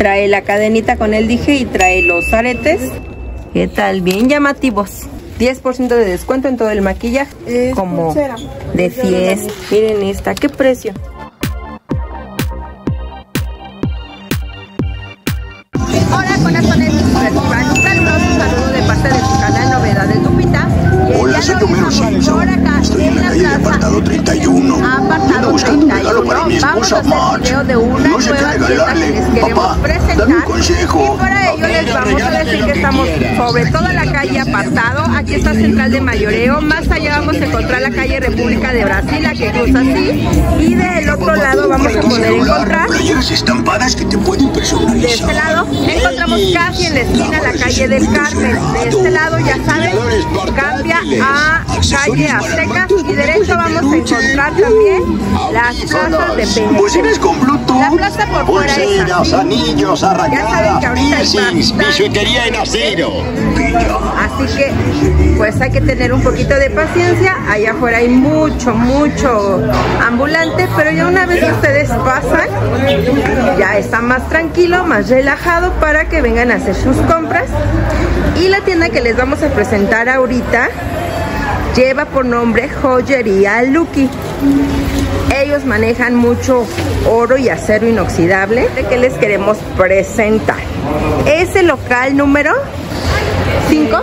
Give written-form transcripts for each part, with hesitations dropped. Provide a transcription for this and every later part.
Trae la cadenita con el dije y trae los aretes. ¿Qué tal? Bien llamativos. 10% de descuento en todo el maquillaje. Es como pulsera de fiesta. Miren esta, ¿qué precio? Hola, corazones. Un saludo de parte de su canal Novedades Lupita. Hola, soy Homero Simpson. Estoy en la calle apartado 31. Ando buscando un regalo para mi esposa Marge. No sé qué regalarle. Papá, dame un consejo. Y para ello les vamos a decir que estamos sobre toda la calle Apartado. Aquí está Central de Mayoreo. Más allá vamos a encontrar la calle República de Brasil, la que cruza así. Y del otro lado vamos a poder encontrar playeras estampadas que te pueden personalizar. De este lado encontramos casi en la esquina la calle del Carmen. De este lado, ya saben, cambia a calle Aztecas y derecho vamos a encontrar también las plazas de Peña. Bocinas con Bluetooth, la plaza por fuera es así. Anillos, ya saben que ahorita hay bisutería en acero. Así que pues hay que tener un poquito de paciencia. Allá afuera hay mucho ambulante, pero ya una vez que ustedes pasan ya está más tranquilo, más relajado para que vengan a hacer sus compras. Y la tienda que les vamos a presentar ahorita lleva por nombre Joyería Lucky. Ellos manejan mucho oro y acero inoxidable. ¿De qué les queremos presentar? Es el local número 5.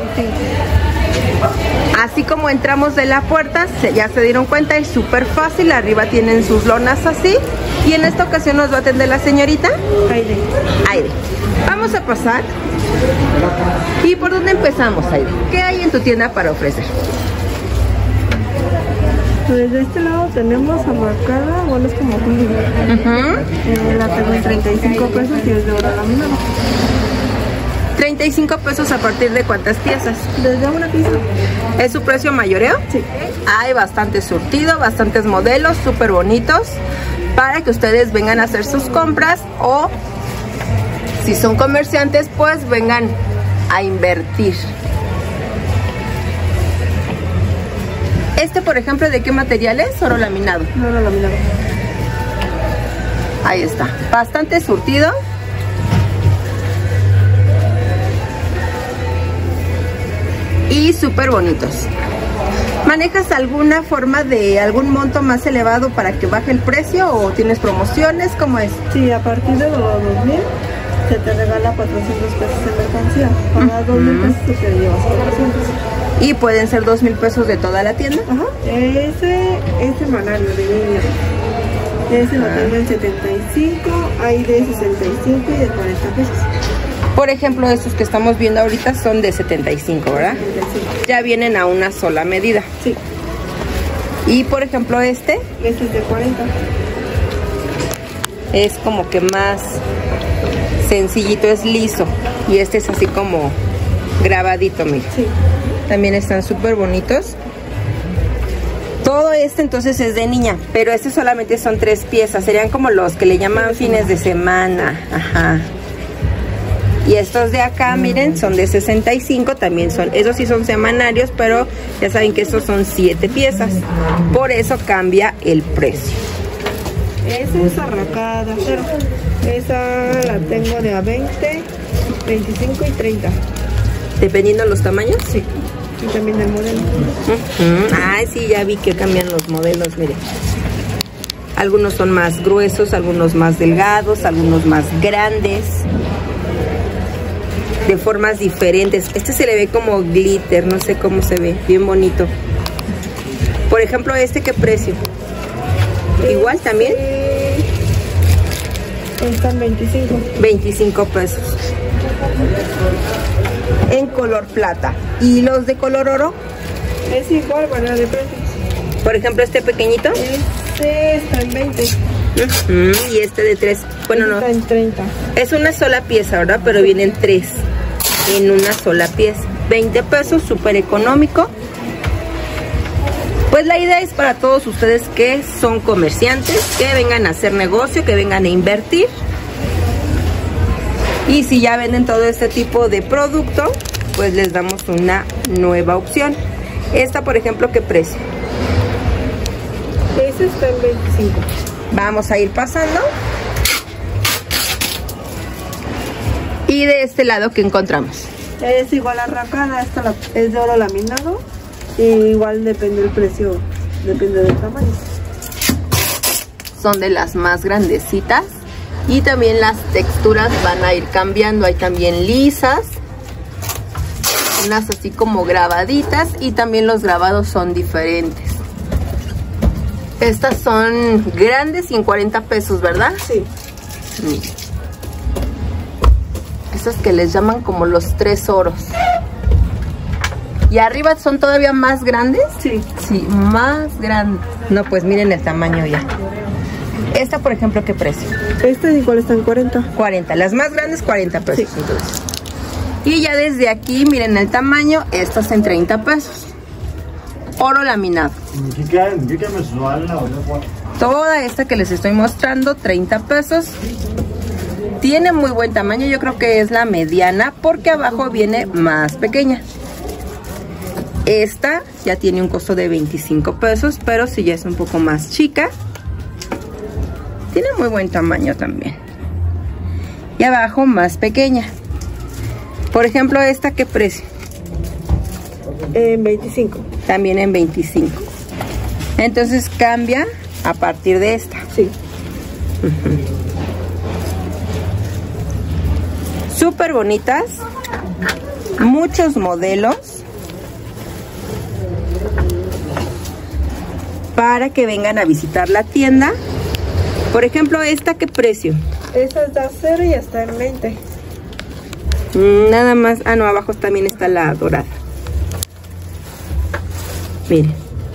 Así como entramos de la puerta, ya se dieron cuenta, es súper fácil. Arriba tienen sus lonas así. Y en esta ocasión nos va a atender la señorita Aire. Vamos a pasar. ¿Y por dónde empezamos, Aire? ¿Qué hay en tu tienda para ofrecer? Pues de este lado tenemos amarcada, bueno, es como la tengo en 35 pesos y es de oro laminado. 35 pesos a partir de ¿cuántas piezas? Desde una pieza. ¿Es su precio mayoreo? Sí. Hay bastante surtido, bastantes modelos súper bonitos para que ustedes vengan a hacer sus compras o si son comerciantes pues vengan a invertir. Este, por ejemplo, ¿de qué material es? ¿Oro laminado? Oro laminado. Ahí está. Bastante surtido. Y súper bonitos. ¿Manejas alguna forma de algún monto más elevado para que baje el precio o tienes promociones? ¿Cómo es? Sí, a partir de los 2000 se te regala 400 pesos de mercancía. Para 2000 pesos te llevas 400. Y pueden ser 2,000 pesos de toda la tienda. Ajá. Ese semanario de niño. Ese lo tengo en 75, hay de 65 y de 40 pesos. Por ejemplo, estos que estamos viendo ahorita son de 75, ¿verdad? 75. Ya vienen a una sola medida. Sí. Y por ejemplo este es de 40. Es como que más sencillito, es liso. Y este es así como grabadito, mira. Sí. También están súper bonitos. Todo este entonces es de niña, pero este solamente son 3 piezas. Serían como los que le llaman fines de semana. Ajá. Y estos de acá, miren, son de 65, también son, esos sí son semanarios, pero ya saben que estos son 7 piezas. Por eso cambia el precio. Esa es arracada, pero esa la tengo de a 20, 25 y 30. ¿Dependiendo de los tamaños? Sí. Y también del modelo. Ay, sí, ya vi que cambian los modelos, miren. Algunos son más gruesos, algunos más delgados, algunos más grandes. De formas diferentes. Este se le ve como glitter, no sé cómo se ve, bien bonito. Por ejemplo, ¿este qué precio? Igual también. Están 25. 25 pesos. En color plata. ¿Y los de color oro? Es igual, variedad de precios. Por ejemplo, este pequeñito. Este está en 20. Y este de 3. Bueno, no. Está en 30. Es una sola pieza, ¿verdad? Pero vienen 3 en una sola pieza. 20 pesos, súper económico. Pues la idea es para todos ustedes que son comerciantes, que vengan a hacer negocio, que vengan a invertir. Y si ya venden todo este tipo de producto, pues les damos una nueva opción. Esta, por ejemplo, ¿qué precio? Ese está en 25. Vamos a ir pasando. Y de este lado, ¿qué encontramos? Es igual arracada, esta es de oro laminado. Y igual depende del precio, depende del tamaño. Son de las más grandecitas. Y también las texturas van a ir cambiando. Hay también lisas, unas así como grabaditas, y también los grabados son diferentes. Estas son grandes y en 40 pesos, ¿verdad? Sí. Estas que les llaman como los 3 oros. ¿Y arriba son todavía más grandes? Sí. Sí, más grandes. No, pues miren el tamaño ya. Esta, por ejemplo, ¿qué precio? Esta igual está en 40. 40. Las más grandes, 40 pesos. Sí. Entonces. Y ya desde aquí, miren el tamaño. Estas en 30 pesos. Oro laminado. Toda esta que les estoy mostrando, 30 pesos. Tiene muy buen tamaño. Yo creo que es la mediana, porque abajo viene más pequeña. Esta ya tiene un costo de 25 pesos, pero si ya es un poco más chica. Tiene muy buen tamaño también. Y abajo más pequeña. Por ejemplo, esta, ¿qué precio? En 25. También en 25. Entonces cambia a partir de esta. Sí. Súper bonitas. Muchos modelos. Para que vengan a visitar la tienda. Por ejemplo, esta, ¿qué precio? Esta es de acero y está en 20. Nada más. Ah, no, abajo también está la dorada. Miren.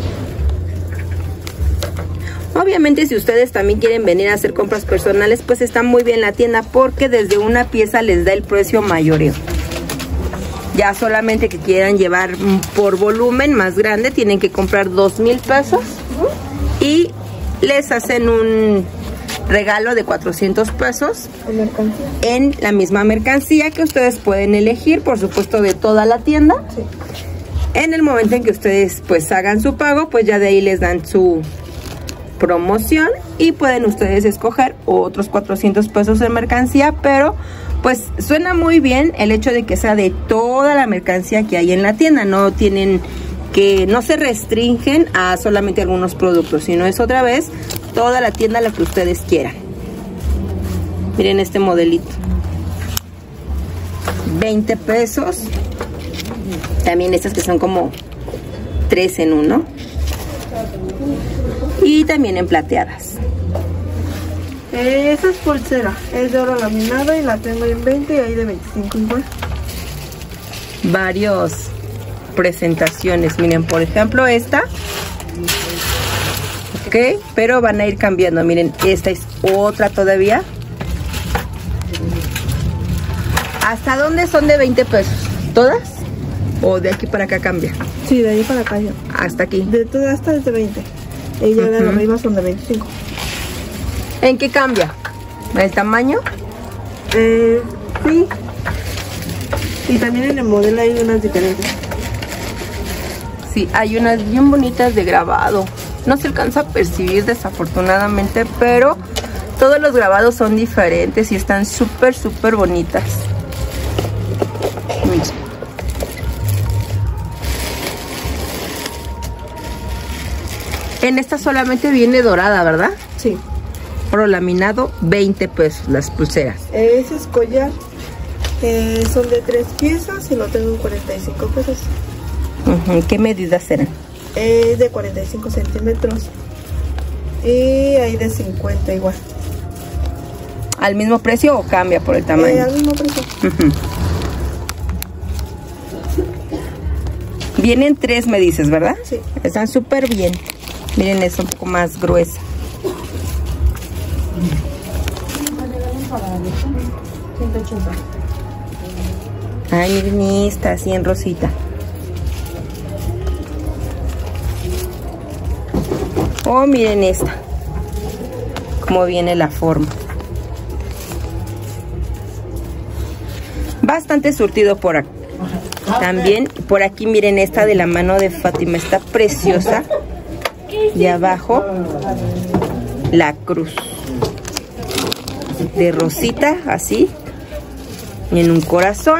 Obviamente, si ustedes también quieren venir a hacer compras personales, pues está muy bien la tienda, porque desde una pieza les da el precio mayoreo. Ya solamente que quieran llevar por volumen más grande, tienen que comprar 2,000 pesos y les hacen un regalo de 400 pesos en la misma mercancía que ustedes pueden elegir, por supuesto, de toda la tienda. Sí. En el momento en que ustedes pues hagan su pago, pues ya de ahí les dan su promoción y pueden ustedes escoger otros 400 pesos en mercancía, pero pues suena muy bien el hecho de que sea de toda la mercancía que hay en la tienda. No tienen que, no se restringen a solamente algunos productos, sino es otra vez toda la tienda, la que ustedes quieran. Miren este modelito, 20 pesos. También estas que son como 3 en 1. Y también en plateadas. Esa es pulsera, es de oro laminado y la tengo en 20 y ahí de 25 igual. Varios presentaciones. Miren, por ejemplo, esta. Ok, pero van a ir cambiando. Miren, esta es otra todavía. ¿Hasta dónde son de 20 pesos? ¿Todas? ¿O de aquí para acá cambia? Sí, de ahí para acá ya. Hasta aquí. De todas estas es de 20. Y ya de arriba son de 25. ¿En qué cambia? ¿El tamaño? Sí. Y también en el modelo hay unas diferentes. Sí, hay unas bien bonitas de grabado. No se alcanza a percibir desafortunadamente, pero todos los grabados son diferentes y están súper, súper bonitas. Miren. En esta solamente viene dorada, ¿verdad? Sí. Oro laminado, 20 pesos las pulseras. Ese es collar. Son de 3 piezas y lo tengo en 45 pesos. ¿Qué medidas eran? Es de 45 centímetros. Y hay de 50 igual. ¿Al mismo precio o cambia por el tamaño? Al mismo precio. Vienen 3, me dices, ¿verdad? Sí. Están súper bien. Miren, es un poco más gruesa. Ay, miren esta, así en rosita. Oh, miren esta. Cómo viene la forma. Bastante surtido por aquí. También por aquí, miren esta de la mano de Fátima. Está preciosa. Y abajo la cruz. De rosita, así. en un corazón.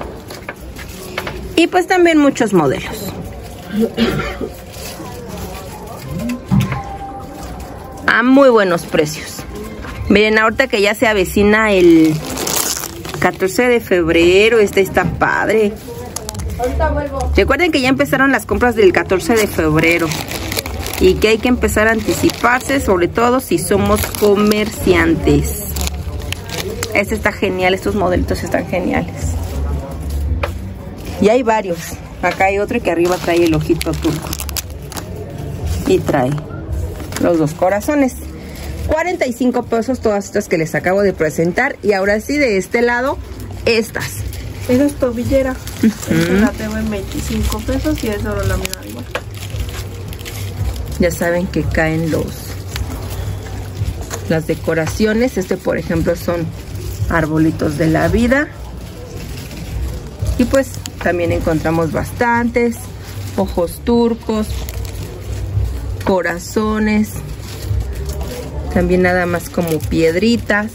Y pues también muchos modelos. A muy buenos precios. Miren, ahorita que ya se avecina el 14 de febrero, este está padre. Recuerden que ya empezaron las compras del 14 de febrero y que hay que empezar a anticiparse, sobre todo si somos comerciantes. Este está genial, estos modelitos están geniales. Y hay varios. Acá hay otro que arriba trae el ojito turco. Y trae los dos corazones. 45 pesos todas estas que les acabo de presentar. Y ahora sí, de este lado, estas. Esa es tobillera. Esta la tengo en 25 pesos y es oro laminado igual. Ya saben que caen las decoraciones. Este, por ejemplo, son arbolitos de la vida. Y pues también encontramos bastantes. Ojos turcos. Corazones. También nada más como piedritas.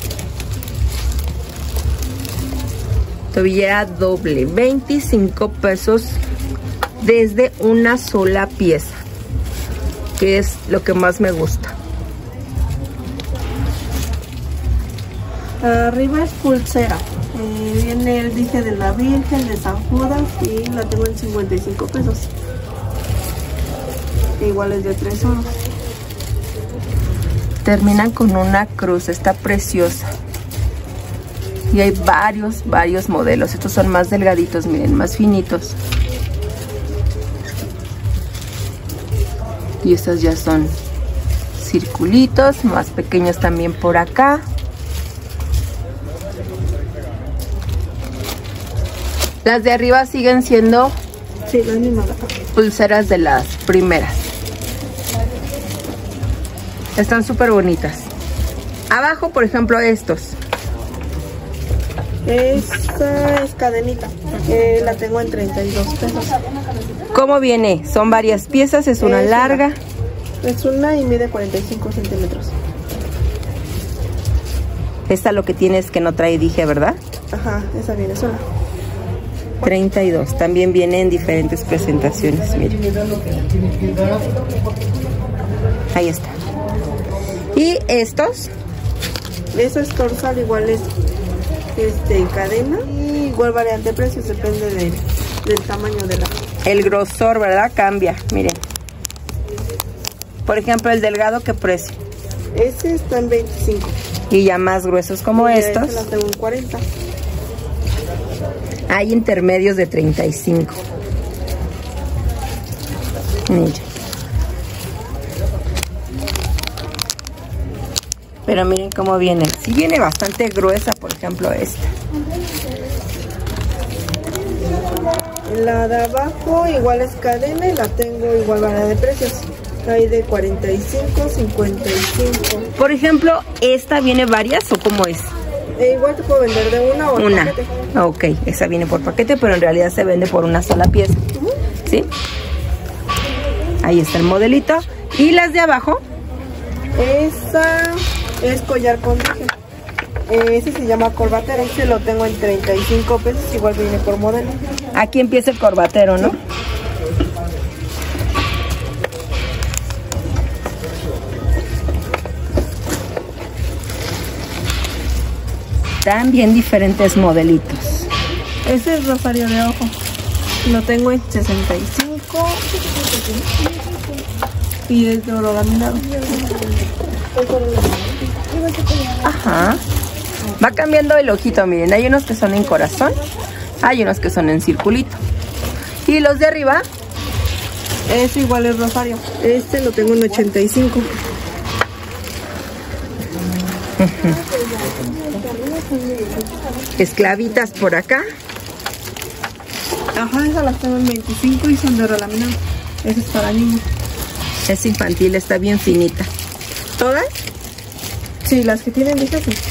Tobillera doble, 25 pesos desde una sola pieza, que es lo que más me gusta. Arriba es pulsera. Viene el dije de la Virgen, de San Judas, y la tengo en 55 pesos. Igual es de 3 oros. Terminan con una cruz, está preciosa. Y hay varios modelos. Estos son más delgaditos, miren, más finitos. Y estos ya son circulitos, más pequeños también por acá. Las de arriba siguen siendo sí, las mismas pulseras de las primeras. Están súper bonitas. Abajo, por ejemplo, estos. Esta es cadenita. La tengo en 32 pesos. ¿Cómo viene? Son varias piezas, es una larga. Es una y mide 45 centímetros. Esta lo que tiene es que no trae dije, ¿verdad? Ajá, esa viene sola. 32. También viene en diferentes presentaciones, miren. Ahí está. ¿Y estos? Esa es dorsal, igual es en cadena. Y igual variante de precios, depende del tamaño de la... El grosor, ¿verdad? Cambia, miren. Por ejemplo, el delgado, ¿qué precio? Ese está en 25. Y ya más gruesos como estos. Esta la tengo en 40. Hay intermedios de 35. Miren. Pero miren cómo viene. Sí viene bastante gruesa, por ejemplo, esta. La de abajo igual es cadena y la tengo igual variedad de precios. Hay de 45, 55. Por ejemplo, ¿esta viene varias o cómo es? Igual te puedo vender de una o por paquete. Ok, esa viene por paquete, pero en realidad se vende por una sola pieza. ¿Sí? Ahí está el modelito. ¿Y las de abajo? Esa es collar con dije. Ese se llama corbatero. Ese lo tengo en 35 pesos. Igual viene por modelo. Aquí empieza el corbatero, ¿no? Sí. También diferentes modelitos. Ese es rosario de ojo. Lo tengo en 65 y es de oro laminado. Ajá. Va cambiando el ojito, miren. Hay unos que son en corazón, hay unos que son en circulito. Y los de arriba, ese igual es rosario. Este lo tengo en 85. Esclavitas por acá. Ajá, esas las tengo en 25 y son de oro laminado. Ese es para niños. Es infantil, está bien finita. ¿Todas? Sí, las que tienen dije sí.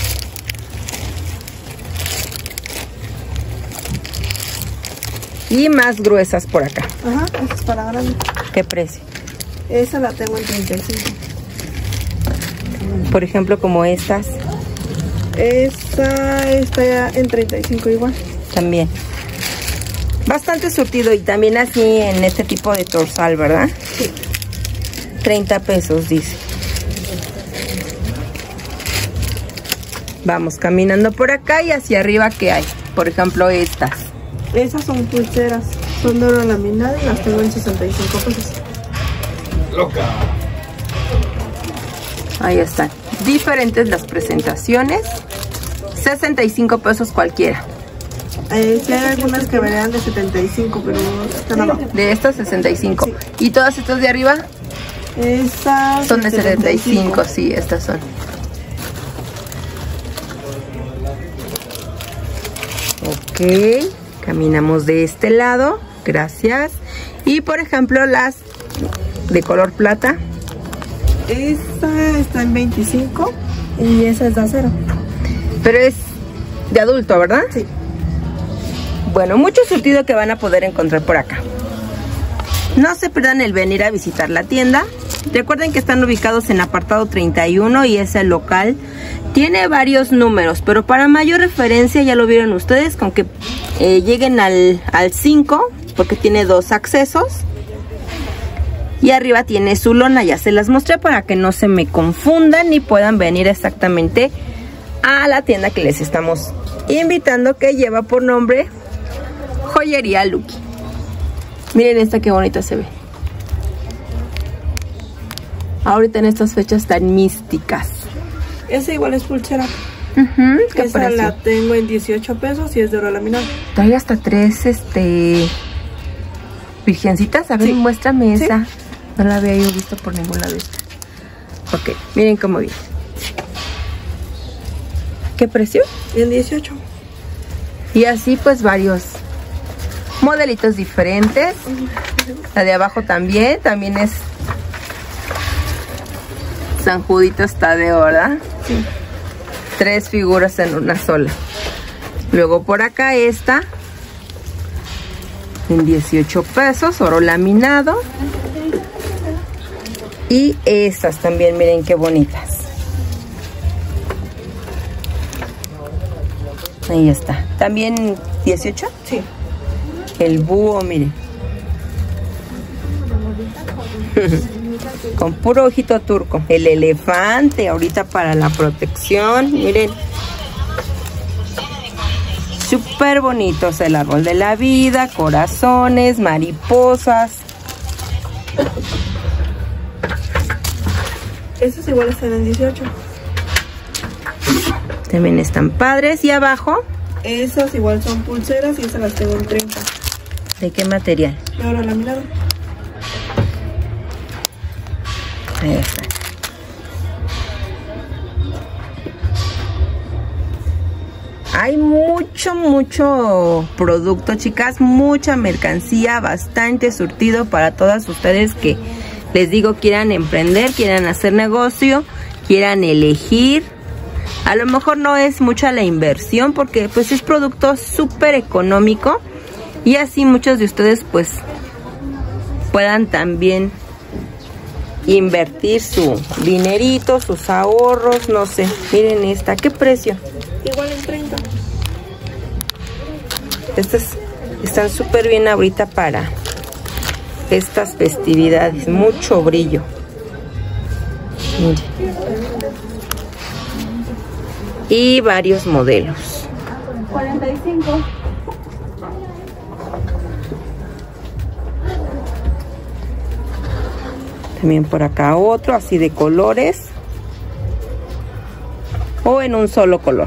Y más gruesas por acá. Ajá, esa es para grande. ¿Qué precio? Esa la tengo en 35. Por ejemplo, como estas. Esta está en 35 igual. También. Bastante surtido y también así en este tipo de torsal, ¿verdad? Sí. 30 pesos dice. Vamos caminando por acá y hacia arriba, ¿qué hay? Por ejemplo, estas. Esas son pulseras, son de oro laminado y las tengo en 65 pesos. Loca. Ahí están. Diferentes las presentaciones. 65 pesos cualquiera. Sí hay algunas que venían de 75, pero están abajo. De estas 65. Sí. ¿Y todas estas de arriba? Estas Son de 75, sí, estas son. Ok, caminamos de este lado, gracias. Y por ejemplo las de color plata. Esta está en 25 y esa es de acero. Pero es de adulto, ¿verdad? Sí. Bueno, mucho surtido que van a poder encontrar por acá. No se pierdan el venir a visitar la tienda. Recuerden que están ubicados en apartado 31 y es el local. Tiene varios números, pero para mayor referencia ya lo vieron ustedes con que lleguen al 5, porque tiene 2 accesos. Y arriba tiene su lona, ya se las mostré para que no se me confundan y puedan venir exactamente a la tienda que les estamos invitando, que lleva por nombre Joyería Lucky. Miren esta qué bonita se ve. Ahorita en estas fechas tan místicas. Esa igual es pulsera. ¿Qué Esa precio? la tengo en 18 pesos y es de oro laminado. Trae hasta 3 virgencitas. A ver, Sí. muéstrame Sí. esa. No la había yo visto por ninguna de estas. Ok, miren cómo viene. ¿Qué precio? En 18. Y así pues varios modelitos diferentes. La de abajo también es San Judito Tadeo, ¿verdad? Sí. 3 figuras en una sola. Luego por acá esta en 18 pesos, oro laminado. Y estas también, miren qué bonitas. Ahí está. También 18. Sí. El búho, miren. Con puro ojito turco. El elefante, ahorita para la protección. Miren. Súper bonitos. El árbol de la vida, corazones, mariposas. Esas igual están en 18. También están padres. Y abajo, Esas igual son pulseras y esas las tengo en 30. ¿de qué material? De oro laminado. Ahí está. Hay mucho producto, chicas, mucha mercancía, bastante surtido para todas ustedes que, les digo, quieran emprender, quieran hacer negocio, quieran elegir. A lo mejor no es mucha la inversión porque pues es producto súper económico y así muchos de ustedes pues puedan también invertir su dinerito, sus ahorros, no sé. Miren esta, ¿qué precio? Igual en 30. Estas están súper bien ahorita para estas festividades, mucho brillo. Miren. Y varios modelos. 45. También por acá otro, así de colores. O en un solo color.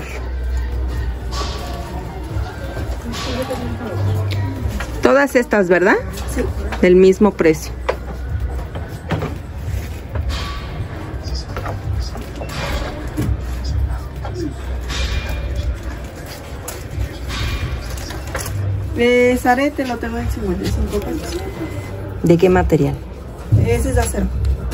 Todas estas, ¿verdad? Sí. Del mismo precio. Arete lo tengo en 55 pesos. ¿De qué material? Ese es de acero.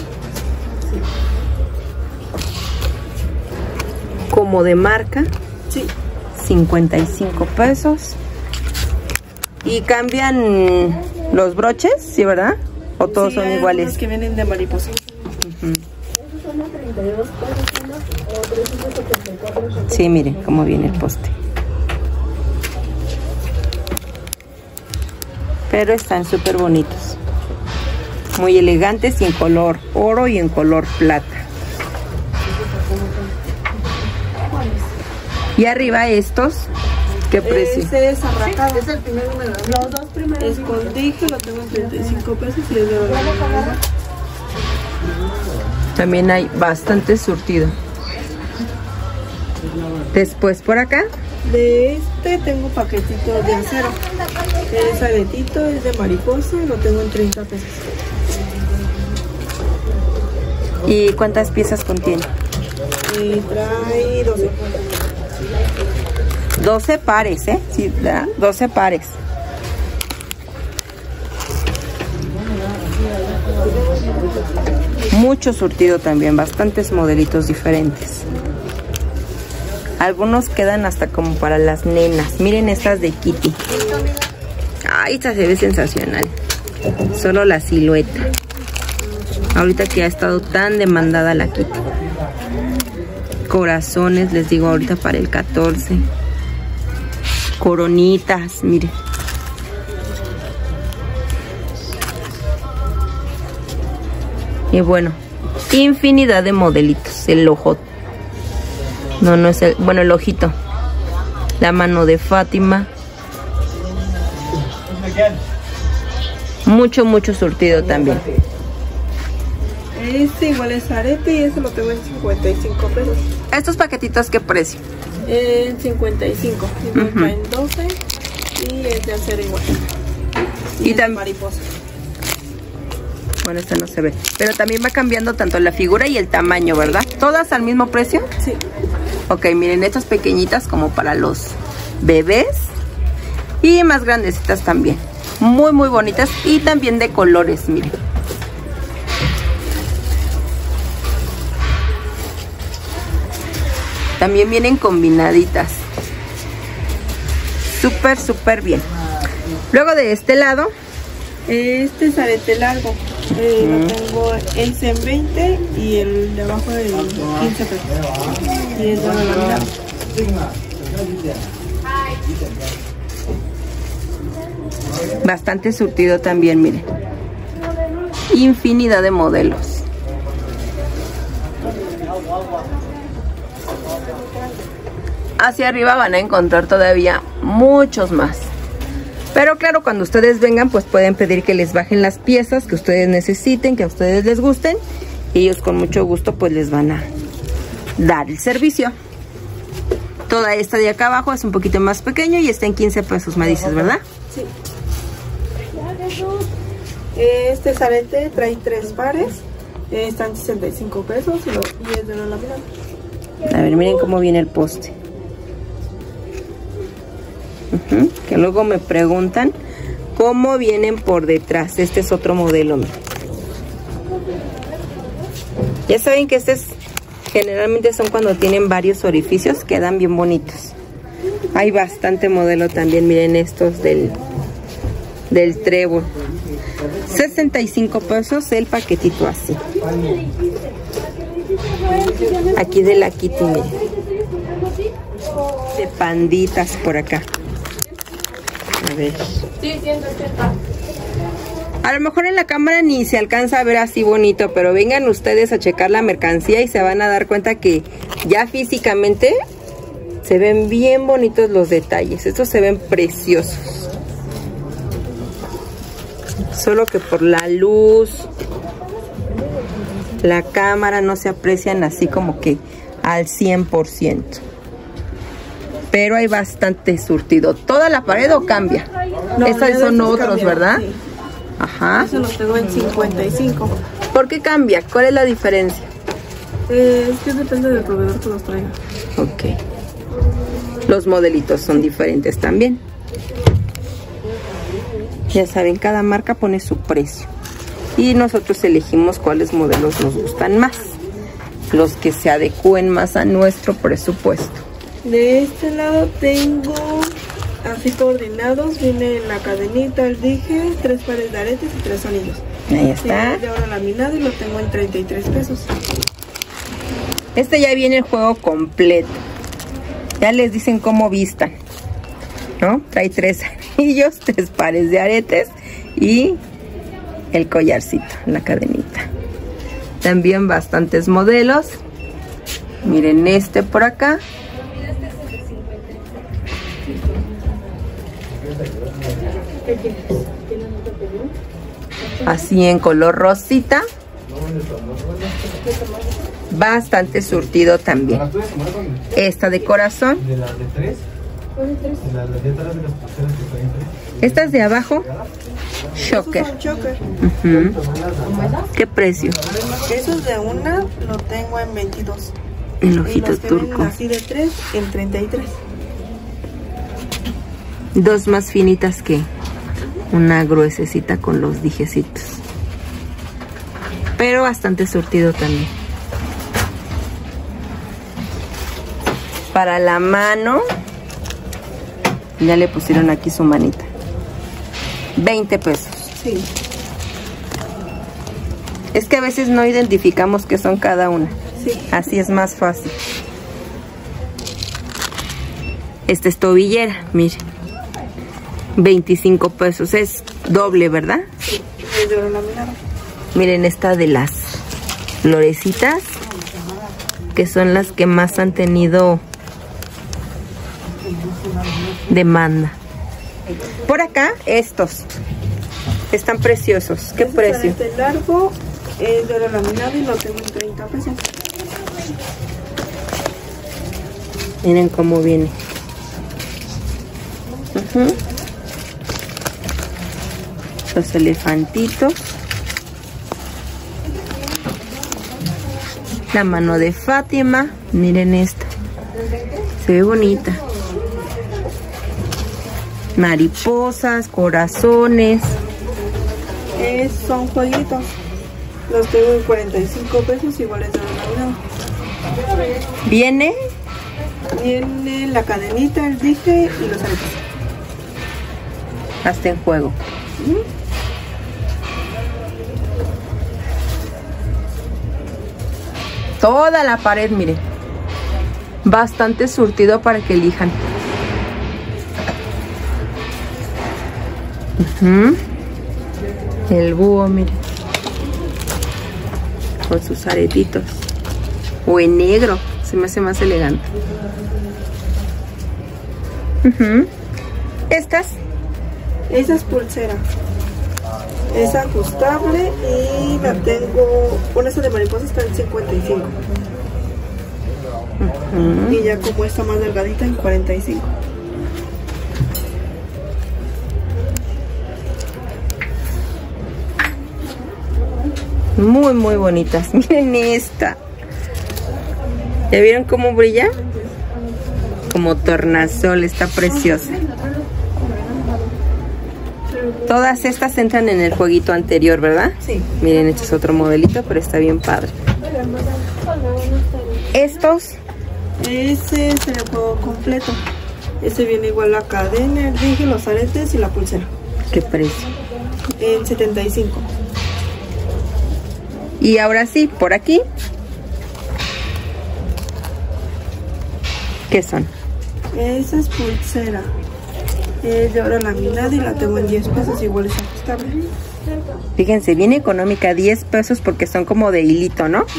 Como de marca, Sí. 55 pesos. Y cambian los broches, ¿sí, verdad? ¿O todos Sí, son hay iguales? algunos que vienen de mariposa. Sí, miren cómo viene el poste. Pero están súper bonitos. Muy elegantes y en color oro y en color plata. Y arriba estos, ¿qué precio? Ese es arracado. Es el primer número. Los dos primeros. Escondite lo tengo en 35 pesos y es de oro. También hay bastante surtido. Después por acá. De este tengo paquetitos de acero. Es aretito, es de mariposa y lo tengo en 30 pesos. ¿Y cuántas piezas contiene? Trae 12. 12 pares, ¿eh? Sí, 12 pares. Mucho surtido también, bastantes modelitos diferentes. Algunos quedan hasta como para las nenas. Miren estas de Kitty. Ay, esta se ve sensacional. Solo la silueta. Ahorita que ha estado tan demandada la Kitty. Corazones, les digo ahorita para el 14. Coronitas, miren. Y bueno, infinidad de modelitos. El ojo. No es el... Bueno, el ojito. La mano de Fátima. Mucho surtido también. Este igual es arete y este lo tengo en 55 pesos. ¿Estos paquetitos qué precio? En 55. Y me traen 12 y es de acero igual. Y también mariposa. Bueno, esta no se ve. Pero también va cambiando tanto la figura y el tamaño, ¿verdad? ¿Todas al mismo precio? Sí. Ok, miren, estas pequeñitas como para los bebés. Y más grandecitas también. Muy bonitas y también de colores, miren. También vienen combinaditas. Súper bien. Luego de este lado. Este es arete largo. Lo tengo ese en 20 y el de abajo en 15 pesos. Y es de la laminado. Bastante surtido también, miren. Infinidad de modelos. Hacia arriba van a encontrar todavía muchos más. Pero claro, cuando ustedes vengan, pues pueden pedir que les bajen las piezas que ustedes necesiten, que a ustedes les gusten. Y ellos con mucho gusto pues les van a dar el servicio. Toda esta de acá abajo es un poquito más pequeño y está en 15 pesos, me dices, ¿verdad? Sí. Este es arete, trae 3 pares. Están 65 pesos y es de la laminado. A ver, miren cómo viene el poste. Que luego me preguntan cómo vienen por detrás. Este es otro modelo. Ya saben que generalmente son cuando tienen varios orificios, quedan bien bonitos. Hay bastante modelo también. Miren estos del trébol. 65 pesos el paquetito así. Aquí de la Kitty, miren. De panditas por acá. A ver. A lo mejor en la cámara ni se alcanza a ver así bonito, pero vengan ustedes a checar la mercancía y se van a dar cuenta que ya físicamente se ven bien bonitos los detalles. Estos se ven preciosos. Solo que por la luz, la cámara no se aprecian así como que al 100%. Pero hay bastante surtido. ¿Toda la pared o cambia? No, estas son otros, cambia, ¿verdad? Sí. Ajá. Eso lo tengo en 55. ¿Por qué cambia? ¿Cuál es la diferencia? Es que depende del proveedor que los traiga. Ok. Los modelitos son diferentes también. Ya saben, cada marca pone su precio. Y nosotros elegimos cuáles modelos nos gustan más. Los que se adecúen más a nuestro presupuesto. De este lado tengo así coordinados. Viene la cadenita, el dije, 3 pares de aretes y 3 anillos. Ahí está. Es de oro laminado y lo tengo en 33 pesos. Este ya viene el juego completo. Ya les dicen cómo vistan, ¿no? Trae 3 anillos, 3 pares de aretes y el collarcito, la cadenita. También bastantes modelos. Miren este por acá. Así en color rosita. Bastante surtido también. Esta de corazón. Esta es de abajo. Choker. ¿Qué precio? Esos de una lo tengo en 22. El ojito turco. Así de 3 en 33. Dos más finitas que una gruesecita con los dijecitos. Pero bastante surtido también. Para la mano, ya le pusieron aquí su manita. 20 pesos. Sí. Es que a veces no identificamos qué son cada una. Sí. Así es más fácil. Esta es tobillera, miren. 25 pesos. Es doble, ¿verdad? Sí. Es de oro laminado. Miren esta de las florecitas, que son las que más han tenido demanda. Por acá, estos. Están preciosos. ¿Qué precio? Este largo es de oro laminado y lo tengo en 30 pesos. Miren cómo viene. Los elefantitos. La mano de Fátima. Miren esta. Se ve bonita. Mariposas, corazones. Son jueguitos. Los tengo en 45 pesos, iguales de oro laminado. Viene La cadenita, el dije y los aretes. hasta en juego. Toda la pared, miren. Bastante surtido para que elijan. El búho, miren. Con sus aretitos. O en negro. Se me hace más elegante. Estas. Esa es pulsera. Es ajustable y la tengo. Con esa de mariposa está en 55. Y ya como esta más delgadita en 45. Muy, muy bonitas. Miren esta. ¿Ya vieron cómo brilla? Como tornasol, está preciosa. Todas estas entran en el jueguito anterior, ¿verdad? Sí. Miren, este es otro modelito, pero está bien padre. Estos. Ese es el juego completo. Ese viene igual la cadena, el dije, los aretes y la pulsera. ¿Qué precio? En 75. Y ahora sí, por aquí. ¿Qué son? Esa es pulsera. Es de oro laminado y la tengo en 10 pesos, igual es ajustable. Fíjense, viene económica, 10 pesos porque son como de hilito, ¿no?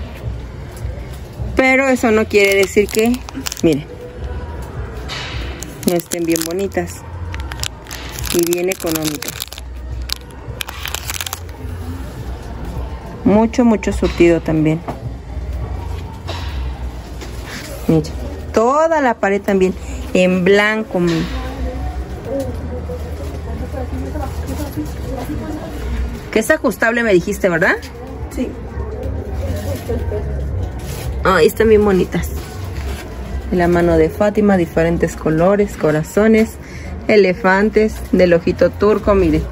Pero eso no quiere decir que, miren, no estén bien bonitas. Y bien económicas. Mucho, mucho surtido también. Miren, toda la pared también en blanco, miren. Que es ajustable, me dijiste, ¿verdad? Sí. Ay, están bien bonitas. La mano de Fátima, diferentes colores, corazones, elefantes, del ojito turco, mire.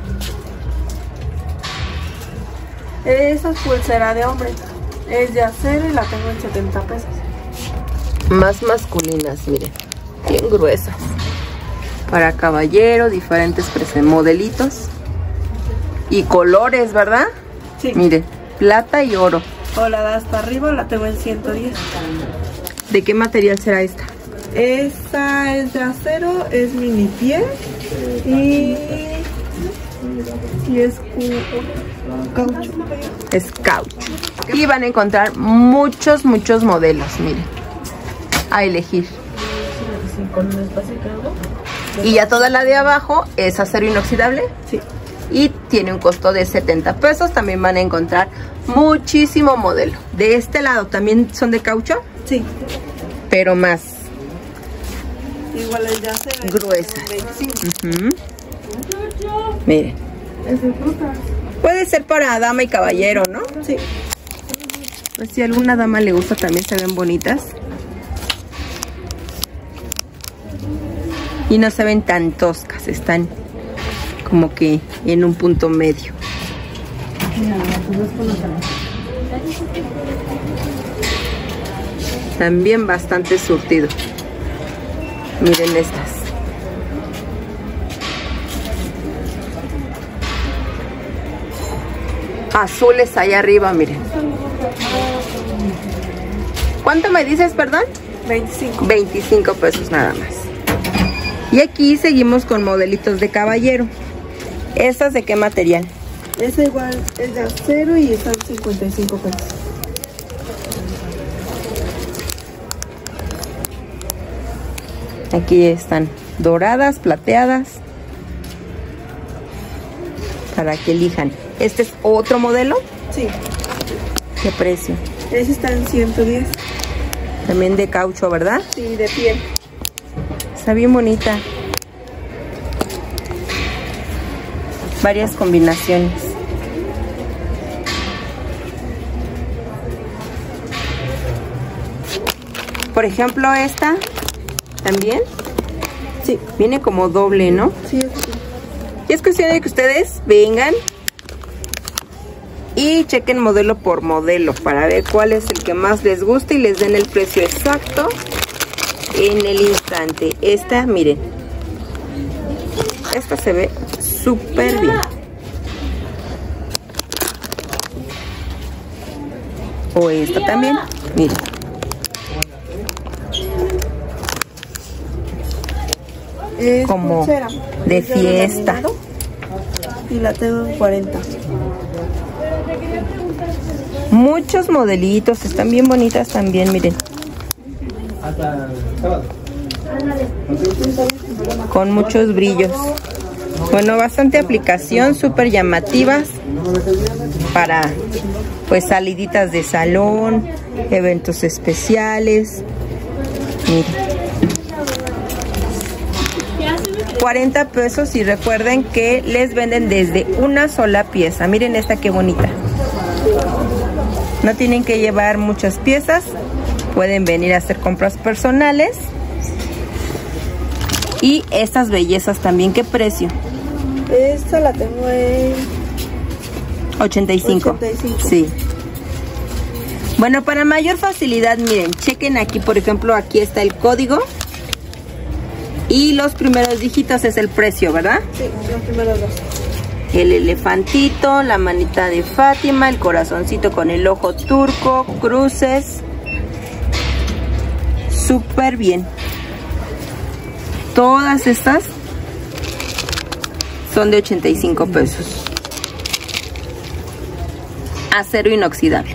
Esa es pulsera de hombre. Es de acero y la tengo en 70 pesos. Más masculinas, miren. Bien gruesas. Para caballero, diferentes modelitos. Y colores, ¿verdad? Sí. Miren, plata y oro. O la de hasta arriba la tengo en 110. ¿De qué material será esta? Esta es de acero, es mini pie y es caucho. Es caucho. Y van a encontrar muchos modelos, miren, a elegir. Y ya toda la de abajo es acero inoxidable. Sí. Y tiene un costo de 70 pesos. También van a encontrar muchísimo modelo. De este lado también son de caucho. Sí. Pero más igual es de acero. Gruesa. Miren. Puede ser para dama y caballero, ¿no? Sí. Pues si a alguna dama le gusta, también se ven bonitas. Y no se ven tan toscas, están como que en un punto medio. También bastante surtido. Miren estas. Azules allá arriba, miren. ¿Cuánto me dices, perdón? 25. 25 pesos nada más. Y aquí seguimos con modelitos de caballero. ¿Estas de qué material? Esa igual es de acero y están 55 pesos. Aquí están doradas, plateadas, para que elijan. ¿Este es otro modelo? Sí. ¿Qué precio? Ese está en 110. También de caucho, ¿verdad? Sí, de piel. Está bien bonita. Varias combinaciones. Por ejemplo, esta también. Sí. Viene como doble, ¿no? Sí. Y es cuestión de que ustedes vengan y chequen modelo por modelo para ver cuál es el que más les gusta y les den el precio exacto en el instante. Esta, miren, esta se ve súper bien. O esta también, miren. Es como pulsera. de Es fiesta. laminado y la tengo en 40. Muchos modelitos, están bien bonitas también, miren. Con muchos brillos. Bueno, bastante aplicación, súper llamativas para pues saliditas de salón, eventos especiales. Miren. 40 pesos y recuerden que les venden desde una sola pieza. Miren esta qué bonita. No tienen que llevar muchas piezas. Pueden venir a hacer compras personales. Y estas bellezas también, ¿qué precio? Esta la tengo en 85. 85. Sí. Bueno, para mayor facilidad, miren, chequen aquí, por ejemplo, aquí está el código. Y los primeros dígitos es el precio, ¿verdad? Sí, los primeros dos. El elefantito, la manita de Fátima, el corazoncito con el ojo turco, cruces. Súper bien. Todas estas son de 85 pesos. Acero inoxidable.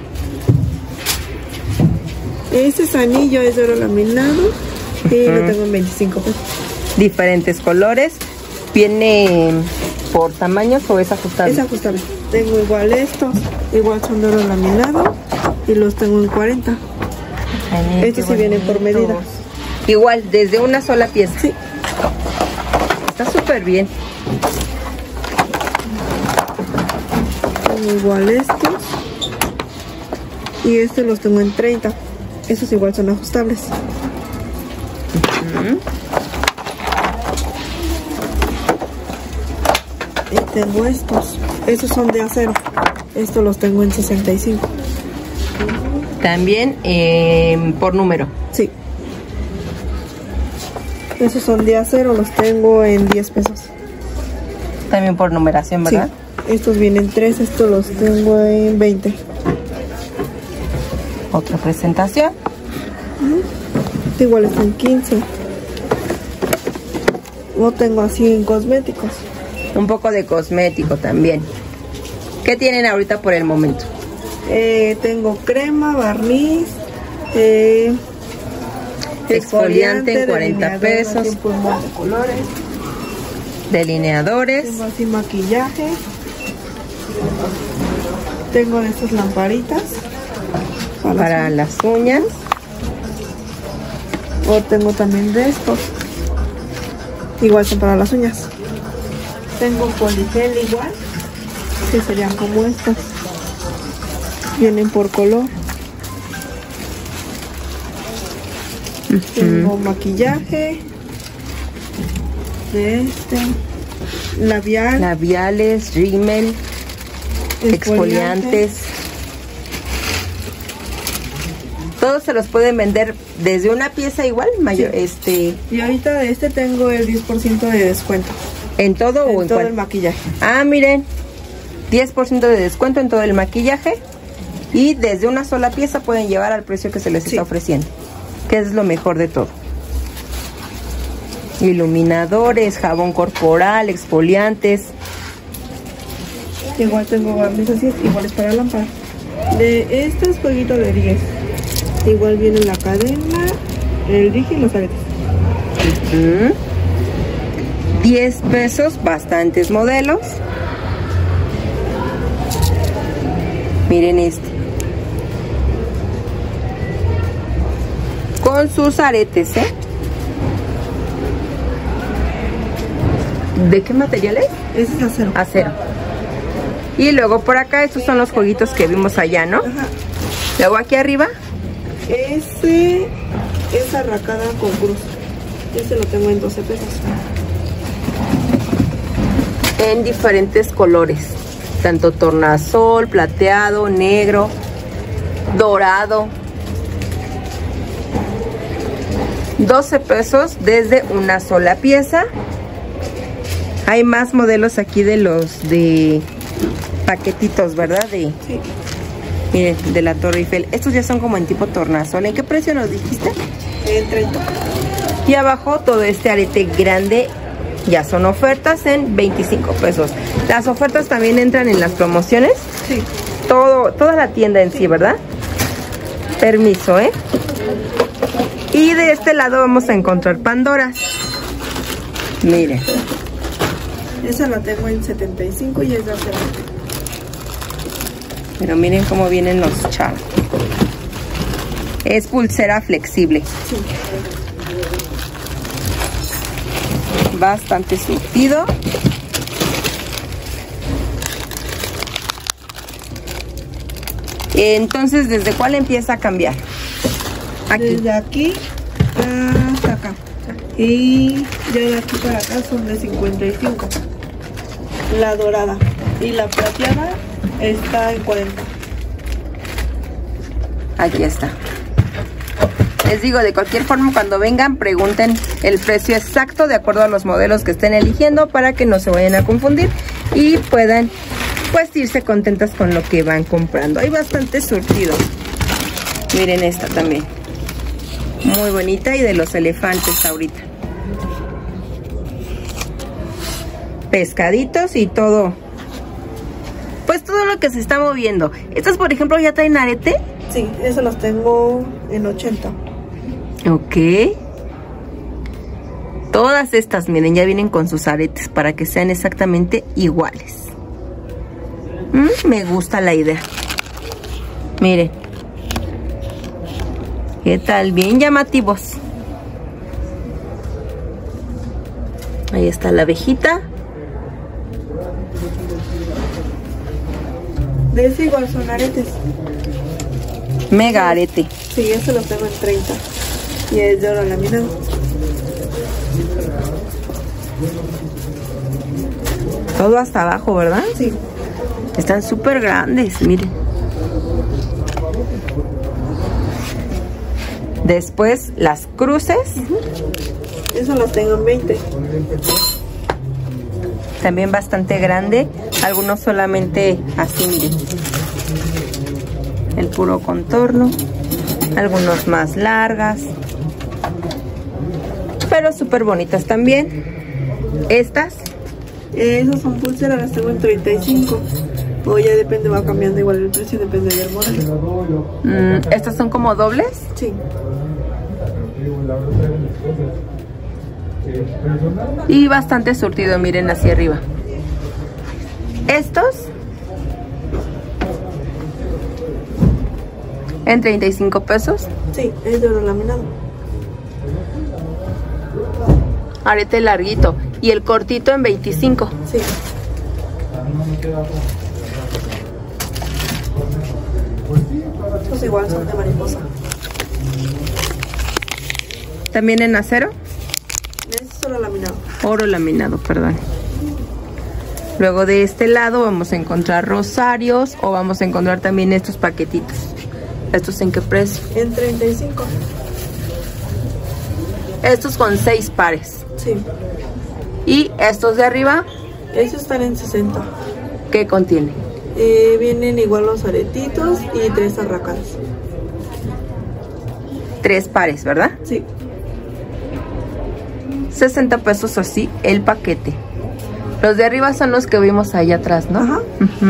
Este anillo es de oro laminado y lo tengo en 25 pesos. Diferentes colores. ¿Viene por tamaños o es ajustable? Es ajustable. Tengo igual estos, igual son de oro laminado y los tengo en 40. Ay, Estos sí vienen por medida. Igual, desde una sola pieza. Sí. Está súper bien. Tengo igual estos y estos los tengo en 30. Esos igual son ajustables. Y tengo estos. Estos son de acero. Estos los tengo en 65. También por número. Sí. Esos son de acero, los tengo en 10 pesos. También por numeración, ¿verdad? Sí. Estos vienen 3, estos los tengo en 20. Otra presentación. Igual están 15. Lo tengo así en cosméticos. Un poco de cosmético también. ¿Qué tienen ahorita por el momento? Tengo crema, barniz, exfoliante en 40 pesos. En pulmón de colores. Delineadores. Tengo así maquillaje. Tengo de estas lamparitas para las uñas. O tengo también de estos. Igual son para las uñas. Tengo poligel igual, que serían como estos. Vienen por color. Tengo maquillaje. De este. Labial. Labiales, rímel, exfoliantes. Todos se los pueden vender desde una pieza igual, mayor, sí. Y ahorita de este tengo el 10% de descuento. ¿En todo o en todo cuál? El maquillaje. Ah, miren, 10% de descuento en todo el maquillaje. Y desde una sola pieza pueden llevar al precio que se les está ofreciendo, que es lo mejor de todo. Iluminadores, jabón corporal, exfoliantes. Igual tengo barniz así, igual es para lámpara. De estos jueguitos de 10. Igual viene la cadena, el dije y los aretes. 10 pesos, bastantes modelos. Miren este. Con sus aretes, ¿eh? ¿De qué material es? Ese es acero. Acero. Y luego por acá, estos son los jueguitos que vimos allá, ¿no? Ajá. Luego aquí arriba. Esa arracada con cruz. Este lo tengo en 12 pesos. En diferentes colores. Tanto tornasol, plateado, negro, dorado. 12 pesos desde una sola pieza. Hay más modelos aquí de los de paquetitos, ¿verdad? Sí. Miren, de la Torre Eiffel. Estos ya son como en tipo tornasol. ¿En qué precio nos dijiste? En 30. Y abajo todo este arete grande ya son ofertas en 25 pesos. Las ofertas también entran en las promociones. Sí. Toda la tienda en sí, ¿verdad? Permiso, ¿eh? Y de este lado vamos a encontrar Pandoras. Miren. Esa la tengo en 75 y es de acero. Pero miren cómo vienen los charcos. Es pulsera flexible. Sí. Bastante surtido. Entonces, ¿desde cuál empieza a cambiar? Aquí. Desde aquí hasta acá. Y ya de aquí para acá son de 55. La dorada. Y la plateada está en 40. Aquí está. Les digo, de cualquier forma, cuando vengan, pregunten el precio exacto de acuerdo a los modelos que estén eligiendo para que no se vayan a confundir y puedan, pues, irse contentas con lo que van comprando. Hay bastante surtido. Miren esta también. Muy bonita y de los elefantes ahorita. Pescaditos y todo. Pues todo lo que se está moviendo. Estas, por ejemplo, ¿ya traen arete? Sí, eso los tengo en 80. Ok. Todas estas, miren, ya vienen con sus aretes para que sean exactamente iguales. Me gusta la idea. Miren. ¿Qué tal? Bien llamativos. Ahí está la abejita. De ese igual son aretes. Mega arete. Sí, eso lo tengo en 30. Y es de oro laminado. Todo hasta abajo, ¿verdad? Sí. Están súper grandes, miren. Después las cruces. Eso los tengo en 20. También bastante grande. Algunos solamente así, miren. El puro contorno. Algunos más largas. Pero súper bonitas también. ¿Estas? Esas son pulseras, las tengo en 35. O ya depende, va cambiando igual el precio, depende del modelo. ¿Estas son como dobles? Sí. Y bastante surtido, miren hacia arriba. Estos en 35 pesos. Sí, es de oro laminado. Arete larguito. Y el cortito en 25. Sí. Estos igual son de mariposa. ¿También en acero? Es oro laminado. Oro laminado, perdón. Luego de este lado vamos a encontrar rosarios o vamos a encontrar también estos paquetitos. ¿Estos en qué precio? En 35. Estos con 6 pares. Sí. ¿Y estos de arriba? Estos están en 60. ¿Qué contiene? Vienen igual los aretitos y 3 arracadas. 3 pares, ¿verdad? Sí. 60 pesos así el paquete. Los de arriba son los que vimos ahí atrás, ¿no? Ajá.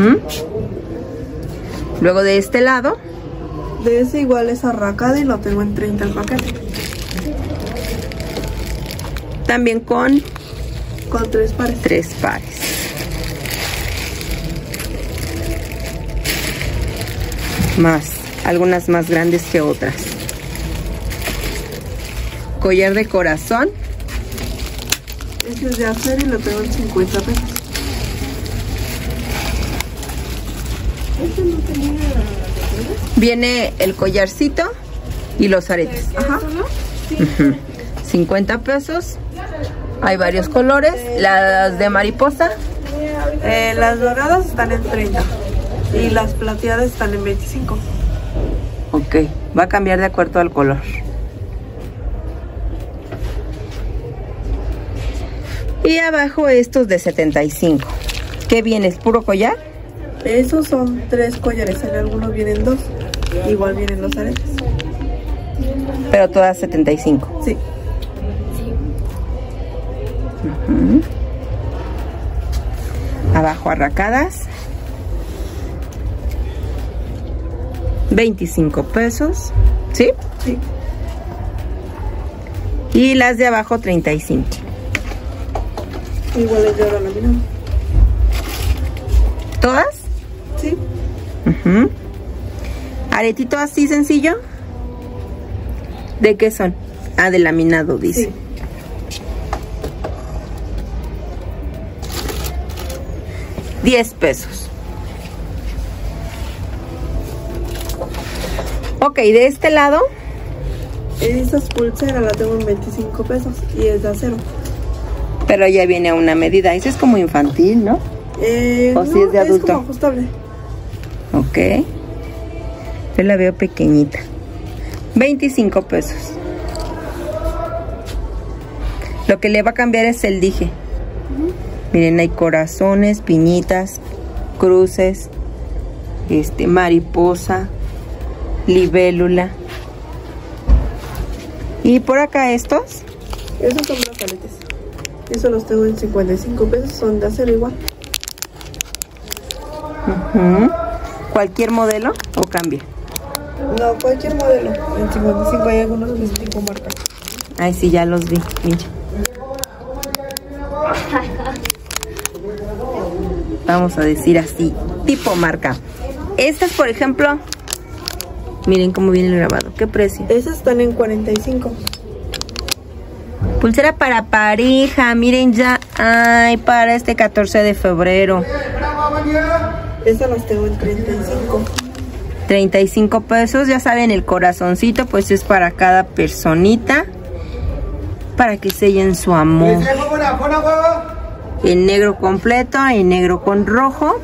Luego de este lado. De ese igual es arracada y lo tengo en 30 el paquete. También con 3 pares. 3 pares. Más, algunas más grandes que otras. Collar de corazón. Este es de acero y lo tengo en 50 pesos. Este no tenía... Viene el collarcito y los aretes. Ajá. 50 pesos. Hay varios colores. Las de mariposa. Las doradas están en 30 y las plateadas están en 25. Ok, va a cambiar de acuerdo al color. Y abajo estos de 75. ¿Qué viene? ¿Es puro collar? Esos son 3 collares, en algunos vienen 2. Igual vienen los aretes. Pero todas 75. Sí. Abajo arracadas. 25 pesos. ¿Sí? Sí. Y las de abajo 35. Igual es de oro laminado. ¿Todas? Sí. Aretito así sencillo. ¿De qué son? Ah, de laminado, dice. Sí. $10 pesos. Ok, de este lado. Esas pulseras las tengo en 25 pesos y es de acero. Pero ya viene a una medida. Ese es como infantil, ¿no? ¿O no, si es de adulto? Es como ajustable. Ok. Yo la veo pequeñita. 25 pesos. Lo que le va a cambiar es el dije. Miren, hay corazones, piñitas, cruces, mariposa, libélula. Y por acá estos. Esos son brazaletes. Esos los tengo en 55 pesos, son de acero igual. ¿Cualquier modelo o cambia? No, cualquier modelo. En 55 hay algunos de ese tipo marca. Ay, sí, ya los vi. Pinche. Vamos a decir así, tipo marca. Estas, por ejemplo, miren cómo viene el grabado. ¿Qué precio? Esas están en 45. Pulsera para pareja, miren ya. Ay, para este 14 de febrero. Estas las tengo en 35. 35 pesos, ya saben, el corazoncito pues es para cada personita, para que sellen su amor. En negro completo, en negro con rojo.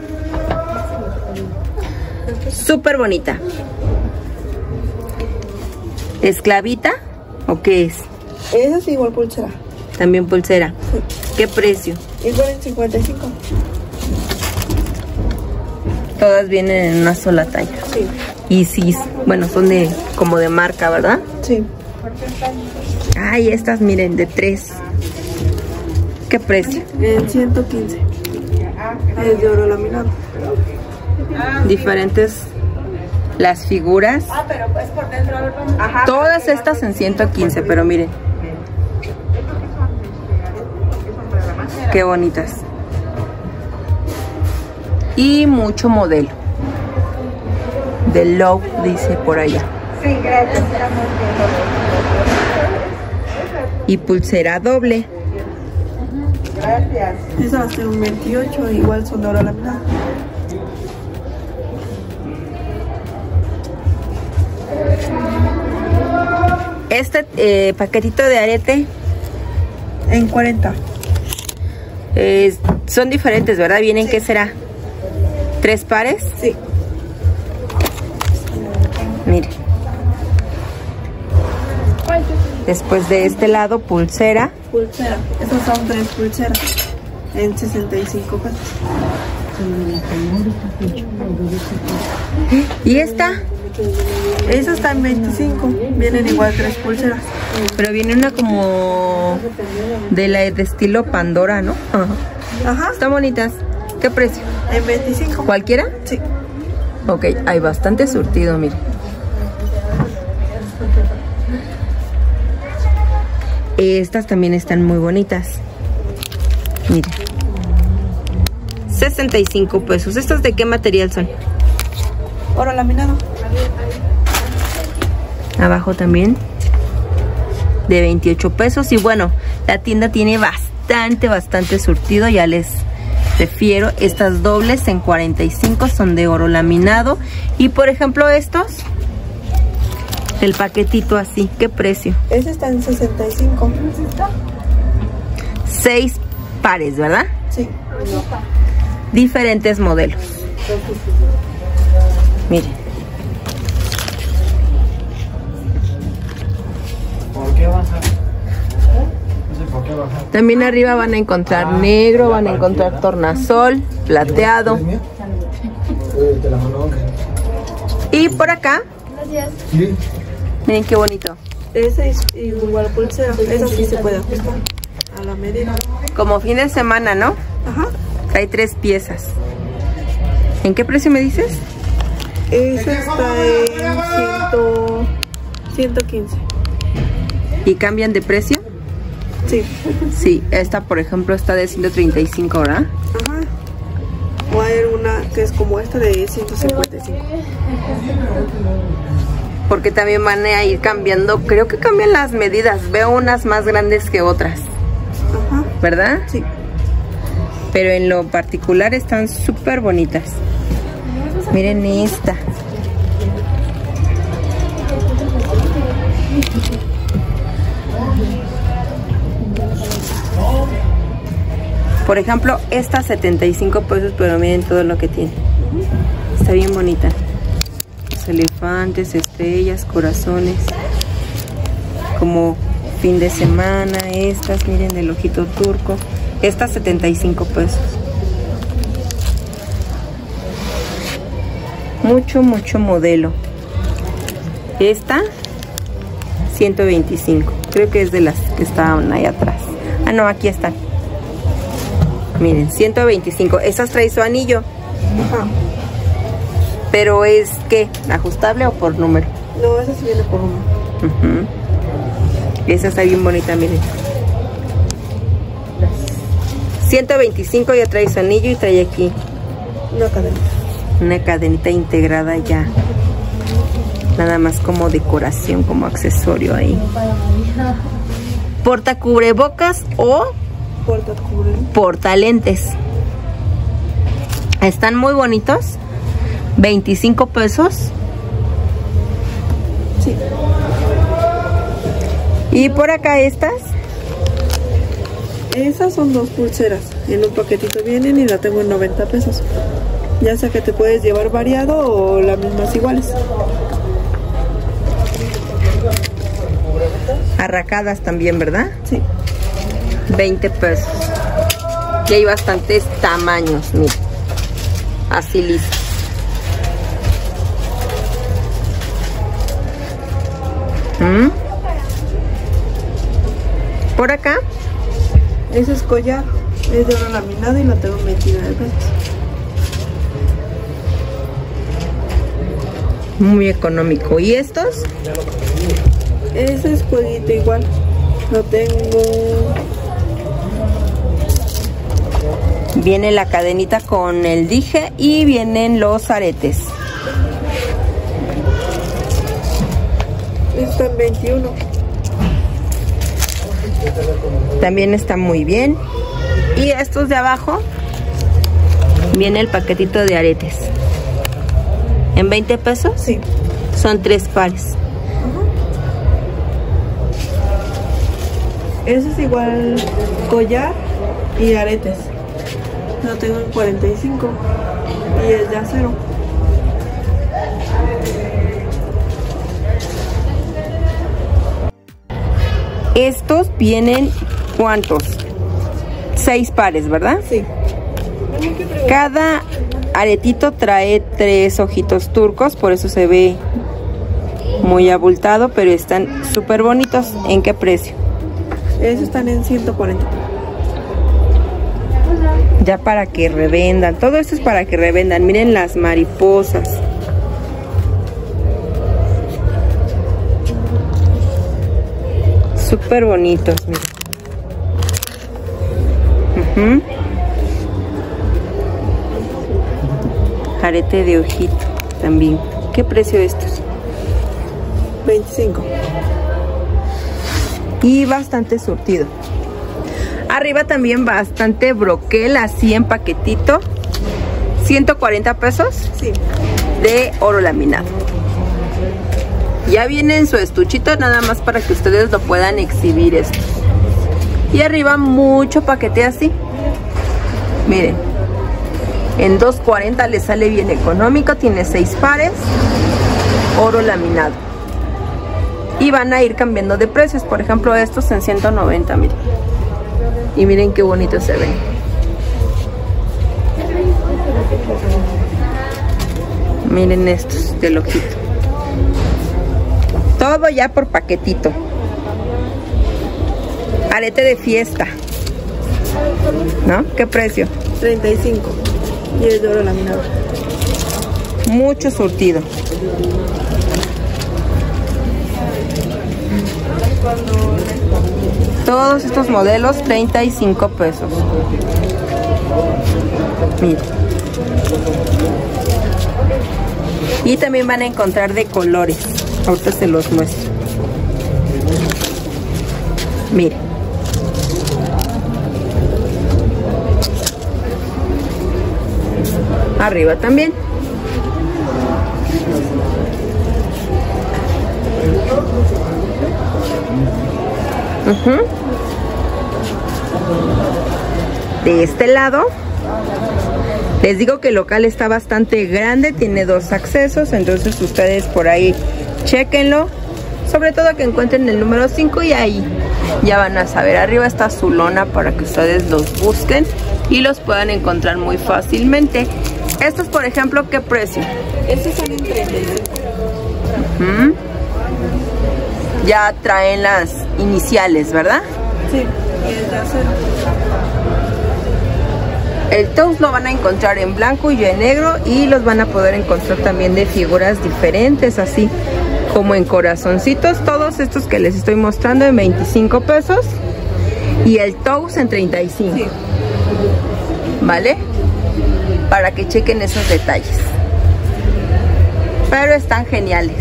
Súper bonita. ¿Esclavita o qué es? Esa es igual pulsera. También pulsera. Sí. ¿Qué precio? Igual en 55. Todas vienen en una sola talla. Sí. Y sí, bueno, son de como de marca, ¿verdad? Sí. Ay, estas miren, de 3. ¿Qué precio? En 115. Es de oro laminado. Diferentes las figuras. Pero pues por dentro. Ajá. Todas estas en 115, pero miren. Qué bonitas. Y mucho modelo. De Love, dice por allá. Sí, gracias. Y pulsera doble. Gracias. Eso va a ser un 28, igual son de oro laminado. Este paquetito de arete. En 40. Son diferentes, ¿verdad? ¿Vienen qué será? ¿3 pares? Sí. Mire. Después de este lado, pulsera. Pulsera. Esas son 3 pulseras. En 65 pesos. ¿Y esta? Esa está en 25. Vienen igual 3 pulseras. Pero viene una como de estilo Pandora, ¿no? Ajá. Están bonitas. ¿Qué precio? En 25. ¿Cualquiera? Sí. Ok, hay bastante surtido, mire. Estas también están muy bonitas. Mire. 65 pesos. ¿Estas de qué material son? Oro laminado. Abajo también. De 28 pesos. Y bueno, la tienda tiene bastante surtido. Ya les refiero. Estas dobles en 45 son de oro laminado. Y por ejemplo estos. El paquetito así. ¿Qué precio? Ese está en 65. 6 pares, ¿verdad? Sí. Diferentes modelos. Miren. ¿Por qué bajar? No sé por qué bajar. También arriba van a encontrar negro, van a encontrar tornasol, plateado. Te la mando. Y por acá, Sí. miren qué bonito. Ese es igual pulsera. Esa sí se puede ajustar a la medida. Como fin de semana, ¿no? Ajá. Trae 3 piezas. ¿En qué precio me dices? Esa está en 115. ¿Y cambian de precio? Sí. Sí, esta por ejemplo está de 135, ¿verdad? Ajá. O hay una que es como esta de 155. Porque también van a ir cambiando, creo que cambian las medidas. Veo unas más grandes que otras, Ajá. ¿verdad? Sí. Pero en lo particular están súper bonitas. Miren esta. Por ejemplo, esta 75 pesos, pero miren todo lo que tiene. Está bien bonita. Los elefantes, estrellas, corazones. Como fin de semana, estas, miren, del ojito turco. Esta 75 pesos. Mucho modelo. Esta 125. Creo que es de las que estaban ahí atrás. Ah, no, aquí están. Miren, 125. Estas trae su anillo. Ajá. Pero es, ¿qué? ¿Ajustable o por número? No, esa sí viene por uno. Esa está bien bonita, miren. 125, ya trae su anillo y trae aquí Una cadena. una cadenita integrada ya. Nada más como decoración, como accesorio ahí. Porta cubrebocas o Puerta cubre. portalentes. Están muy bonitos. 25 pesos. Sí. Y por acá estas. Esas son 2 pulseras. En un paquetito vienen y la tengo en 90 pesos. Ya sea que te puedes llevar variado o las mismas iguales. Arracadas también, ¿verdad? Sí. 20 pesos. Y hay bastantes tamaños, miren. Así listo. Por acá Ese es collar, es de oro laminado y lo tengo en 29 pesos. Muy económico. ¿Y estos? Ese es jueguito igual. Lo tengo. Viene la cadenita con el dije y vienen los aretes. Está en 21. También está muy bien. Y estos de abajo viene el paquetito de aretes. ¿En 20 pesos? Sí. Son 3 pares. Ese es igual collar y aretes. Lo tengo en 45 y es de acero. Estos vienen, ¿cuántos? 6 pares, ¿verdad? Sí. Cada aretito trae 3 ojitos turcos, por eso se ve muy abultado, pero están súper bonitos. ¿En qué precio? Esos están en 140. Ya para que revendan. Todo esto es para que revendan. Miren las mariposas. Súper bonitos, miren. Arete de ojito también. ¿Qué precio estos? 25. Y bastante surtido. Arriba también bastante broquel, así en paquetito. 140 pesos. Sí. De oro laminado. Ya viene en su estuchito, nada más para que ustedes lo puedan exhibir esto. Y arriba mucho paquete así. Miren. En 2.40 le sale bien económico. Tiene 6 pares. Oro laminado. Y van a ir cambiando de precios. Por ejemplo, estos en 190, miren. Y miren qué bonito se ven. Miren estos del ojito. Todo ya por paquetito. Arete de fiesta. ¿No? ¿Qué precio? 35. Y es de oro laminado. Mucho surtido. Todos estos modelos 35 pesos. Miren. Y también van a encontrar de colores. Ahorita se los muestro. Miren. Arriba también. De este lado les digo que el local está bastante grande, tiene 2 accesos, entonces ustedes por ahí chéquenlo, sobre todo que encuentren el número 5 y ahí ya van a saber. Arriba está su lona para que ustedes los busquen y los puedan encontrar muy fácilmente. Estos, por ejemplo, ¿qué precio? Estos son en 35. Ya traen las iniciales, ¿verdad? Sí, y es de acero. El toast lo van a encontrar en blanco y en negro, y los van a poder encontrar también de figuras diferentes, así como en corazoncitos. Todos estos que les estoy mostrando en 25 pesos y el toast en 35. Sí. ¿Vale? Para que chequen esos detalles. Pero están geniales.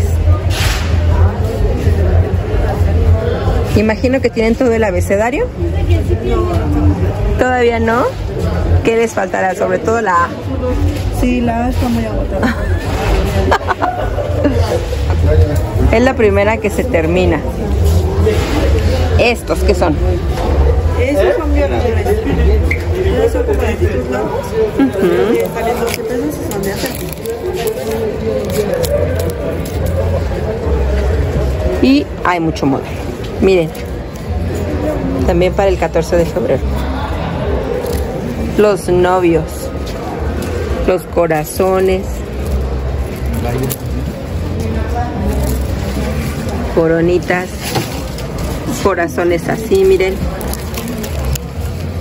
Imagino que tienen todo el abecedario. ¿Todavía no? ¿Qué les faltará? Sobre todo la A. Sí, la A está muy agotada. Es la primera que se termina. ¿Estos qué son? Esos son violadores. Esos son como de tipos blancos. Valen 12 pesos y son de acero. Y hay mucho modelo. Miren. También para el 14 de febrero. Los novios. Los corazones. Coronitas. Corazones así, miren.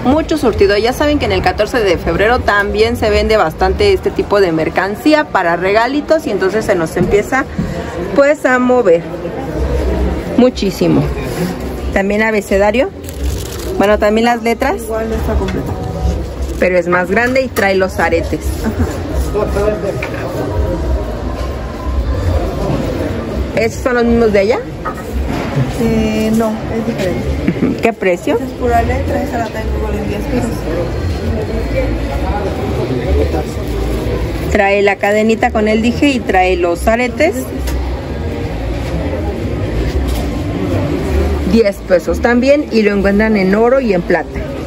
mucho surtido. Ya saben que en el 14 de febrero también se vende bastante este tipo de mercancía para regalitos y entonces se nos empieza pues a mover muchísimo. También abecedario, bueno, también las letras. Igual no está completa. Pero es más grande y trae los aretes. ¿Esos son los mismos de allá? No, es diferente. ¿Qué precio? Esa es pura letra, esa la tengo con el 10 pesos. Trae la cadenita con el dije y trae los aretes. 10 pesos también y lo encuentran en oro y en plata.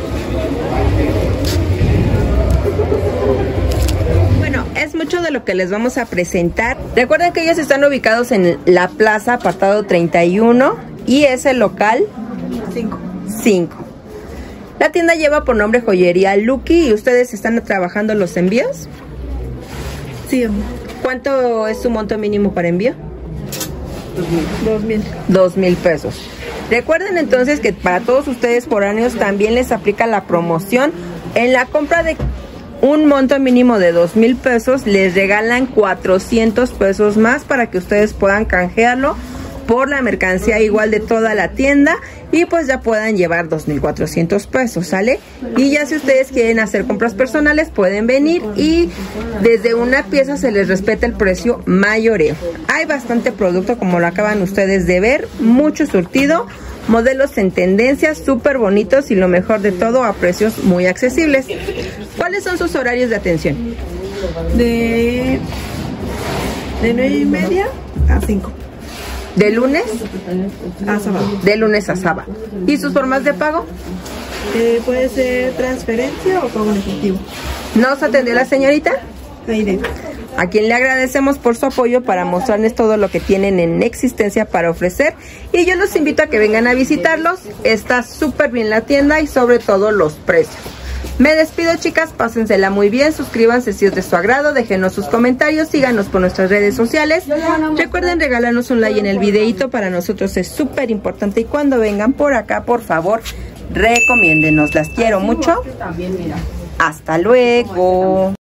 Bueno, es mucho de lo que les vamos a presentar. Recuerden que ellos están ubicados en la plaza apartado 31 y es el local 5. La tienda lleva por nombre Joyería Lucky y ustedes están trabajando los envíos. Sí, amor. ¿Cuánto es su monto mínimo para envío? 2,000. 2,000 pesos. Recuerden entonces que para todos ustedes foráneos también les aplica la promoción. En la compra de un monto mínimo de 2,000 pesos les regalan 400 pesos más para que ustedes puedan canjearlo por la mercancía igual de toda la tienda y pues ya puedan llevar 2,400 pesos, ¿sale? Y ya si ustedes quieren hacer compras personales pueden venir y desde una pieza se les respeta el precio mayoreo. Hay bastante producto como lo acaban ustedes de ver, mucho surtido, modelos en tendencia, súper bonitos y lo mejor de todo a precios muy accesibles. ¿Cuáles son sus horarios de atención? De 9:30 a 5. ¿De lunes? A sábado. De lunes a sábado. ¿Y sus formas de pago? Puede ser transferencia o pago en efectivo. ¿Nos atendió la señorita? Aide. A quien le agradecemos por su apoyo para mostrarles todo lo que tienen en existencia para ofrecer. Y yo los invito a que vengan a visitarlos. Está súper bien la tienda y sobre todo los precios. Me despido, chicas, pásensela muy bien, suscríbanse si es de su agrado, déjenos sus comentarios, síganos por nuestras redes sociales. Recuerden regalarnos un like en el videito, para nosotros es súper importante. Y cuando vengan por acá, por favor, recomiéndenos. Las quiero mucho. Hasta luego.